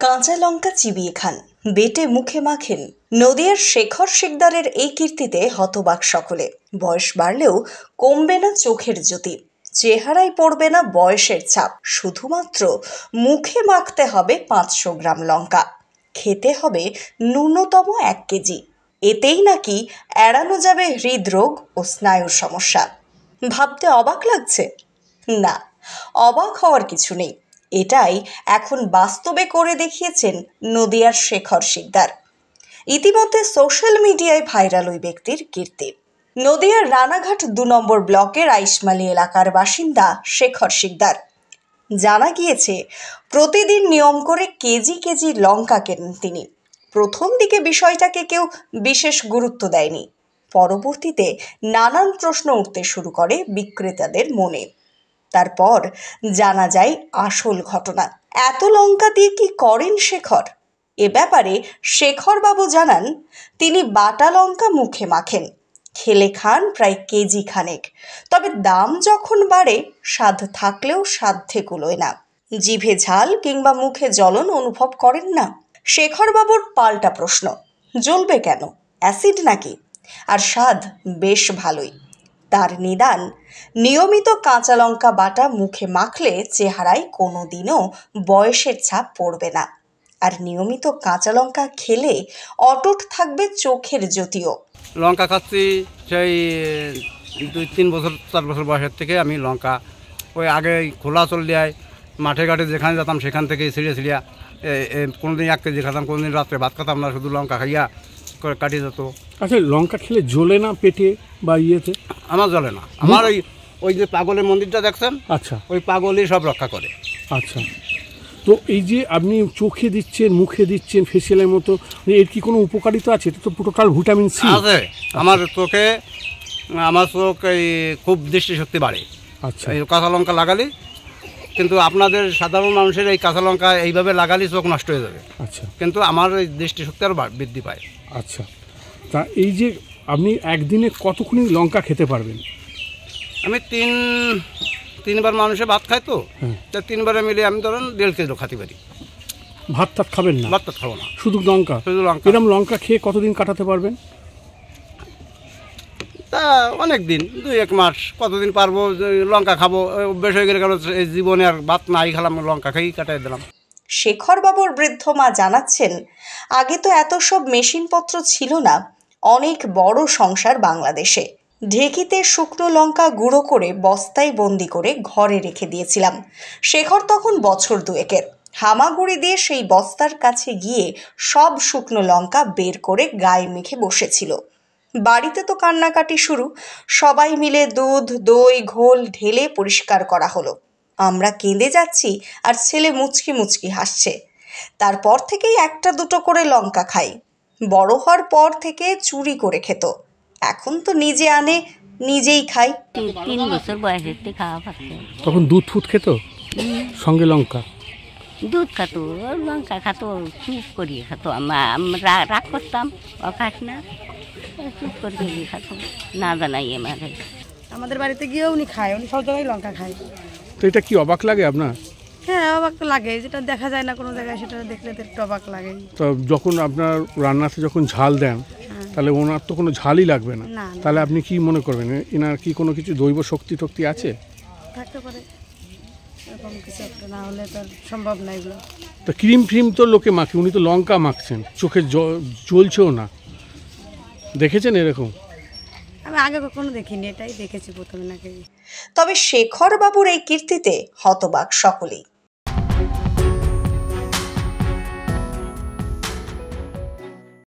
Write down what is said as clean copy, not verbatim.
কাঁচা লঙ্কা চিবিয়ে খান, বেটে মুখে মাখেন। নদিয়ার শেখর শিকদারের এই কীর্তিতে হতবাক সকলে। বয়স বাড়লেও কমবে না চোখের জ্যোতি, চেহারায় পড়বে না বয়সের ছাপ। শুধুমাত্র মুখে মাখতে হবে 500 গ্রাম লঙ্কা, খেতে হবে ন্যূনতম 1 কেজি। এতেই নাকি এড়ানো যাবে হৃদরোগ ও স্নায়ুর সমস্যা। ভাবতে অবাক লাগছে? না, অবাক হওয়ার কিছু নেই। এটাই এখন বাস্তবে করে দেখিয়েছেন নদিয়ার শেখর শিকদার। ইতিমধ্যে সোশ্যাল মিডিয়ায় ভাইরাল ওই ব্যক্তির কীর্তি। নদিয়ার রানাঘাট 2 নম্বর ব্লকের আইশমালি এলাকার বাসিন্দা শেখর শিকদার। জানা গিয়েছে প্রতিদিন নিয়ম করে কেজি কেজি লঙ্কা কেনেন তিনি। প্রথম দিকে বিষয়টাকে কেউ বিশেষ গুরুত্ব দেয়নি। পরবর্তীতে নানান প্রশ্ন উঠতে শুরু করে বিক্রেতাদের মনে। তারপর জানা যায় আসল ঘটনা। এত লঙ্কা দিয়ে কি করেন শেখর? এ ব্যাপারে শেখর বাবু জানান, তিনি বাটা লঙ্কা মুখে মাখেন, খেলে খান প্রায় কেজি খানেক। তবে দাম যখন বাড়ে, স্বাদ থাকলেও সাধ্যে কুলোয় না। জিভে ঝাল কিংবা মুখে জ্বলন অনুভব করেন না? শেখর বাবুর পাল্টা প্রশ্ন, জ্বলবে কেন? অ্যাসিড নাকি? আর স্বাদ বেশ ভালোই। তার নিদান, নিয়মিত কাঁচা লঙ্কা বাটা মুখে মাখলে চেহারায় কোনো দিনও বয়সের ছাপ পড়বে না। আর নিয়মিত কাঁচা লঙ্কা খেলে অটুট থাকবে চোখের জ্যোতিও। লঙ্কা খাচ্ছি সেই 2-3 বছর 4 বছর বয়সের থেকে আমি লঙ্কা ওই আগে খোলা চল দেয় মাঠে ঘাটে যেখানে যেতাম সেখান থেকে ছিঁড়িয়া কোনোদিন 1 কেজি খেতাম, কোনোদিন রাত্রে ভাত খেতাম না, শুধু লঙ্কা খাইয়া করে কাটিয়ে যেত। আচ্ছা, লঙ্কা খেলে জ্বলে না পেটে বা ইয়েতে? আমার জ্বলে না। আমার ওই যে পাগলের মন্দিরটা দেখছেন, আচ্ছা, ওই পাগলই সব রক্ষা করে। আচ্ছা, তো এই যে আপনি চোখে দিচ্ছেন, মুখে দিচ্ছেন ফেসিয়ালের মতো, এর কি কোনো উপকারিতা আছে? এটা তো টোটাল ভিটামিন সি আছে। আমার চোখে, আমার চোখ এই খুব দৃষ্টিশক্তি বাড়ে। আচ্ছা, এই কাঁচা লঙ্কা লাগালি, কিন্তু আপনাদের সাধারণ মানুষের এই কাঁচা লঙ্কা এইভাবে লাগালি চোখ নষ্ট হয়ে যাবে। আচ্ছা, কিন্তু আমার এই দৃষ্টিশক্তি আরও বৃদ্ধি পায়। আচ্ছা, তা এই যে আপনি একদিনে কতক্ষণ লঙ্কা খেতে পারবেন? আমি তিনবার মানুষে ভাত খাই, তো তা 3 বারে মিলে আমি ধরেন 1.5 কেজি খাতে পারি। ভাত টাত খাবেন না? ভাত টাত খাবো না, শুধু লঙ্কা? শুধু লঙ্কা। এরকম লঙ্কা খেয়ে কতদিন কাটাতে পারবেন? তা অনেক দিন, 2-1 মাস, কতদিন পারবো। লঙ্কা খাবো, অভ্যেস হয়ে গেলে এই জীবনে আর ভাত নাই খেলাম, লঙ্কা খেয়েই কাটাই দিলাম। শেখর বাবুর বৃদ্ধ মা জানাচ্ছেন, আগে তো এত সব মেশিনপত্র ছিল না। অনেক বড় সংসার বাংলাদেশে। ঢেঁকিতে শুকনো লঙ্কা গুঁড়ো করে বস্তায় বন্দি করে ঘরে রেখে দিয়েছিলাম। শেখর তখন বছর 2-এর। হামাগুড়ি দিয়ে সেই বস্তার কাছে গিয়ে সব শুকনো লঙ্কা বের করে গায়ে মেখে বসেছিল। বাড়িতে তো কান্নাকাটি শুরু। সবাই মিলে দুধ, দই, ঘোল ঢেলে পরিষ্কার করা হলো। আমরা কেঁদে যাচ্ছি আর ছেলে মুচকি মুচকি হাসছে। তারপর থেকেই 1-2 করে লঙ্কা খাই। বড় হওয়ার পর থেকে চুরি করে খেত। এখন তো নিজে আনে, নিজেই খাই। 3 বছর বয়সের থেকে খাওয়া পাচ্ছে। তখন দুধ ফুট খেত সঙ্গে লঙ্কা? দুধ খাতো, লঙ্কা খাতো, চুপ করিয়ে খাতো। আমরা রাগ করতাম, অখাস না, চুপ করিয়ে খাতো, না জানাই আমাদের বাড়িতে গিয়েও উনি খায়, উনি সব জায়গায় লঙ্কা খায়। তো এটা কি অবাক লাগে আপনার? হ্যাঁ, অবাক তো লাগে, যেটা দেখা যায় না কোনো জায়গায়, সেটা দেখলে তো একটু অবাক লাগে। তো যখন আপনার রান্নাতে যখন ঝাল দেন, তাহলে ওনার তো কোনো ঝালই লাগবে না। তাহলে আপনি কি মনে করবেন, এনার কি কোনো কিছু দৈব শক্তি টক্তি আছে? থাকতে পারে, এরকম কিছু একটা, না হলে তো সম্ভব না এগুলো। তো ক্রিম ফ্রিম তো লোকে মাখে, উনি তো লঙ্কা মাখছেন, চোখে জ্বলছেও না। দেখেছেন এরকম? আমি আগে কখনো দেখিনি, এটাই দেখেছি প্রথমে নাকি। তবে শেখর বাবুর এই কীর্তিতে হতবাক সকলেই।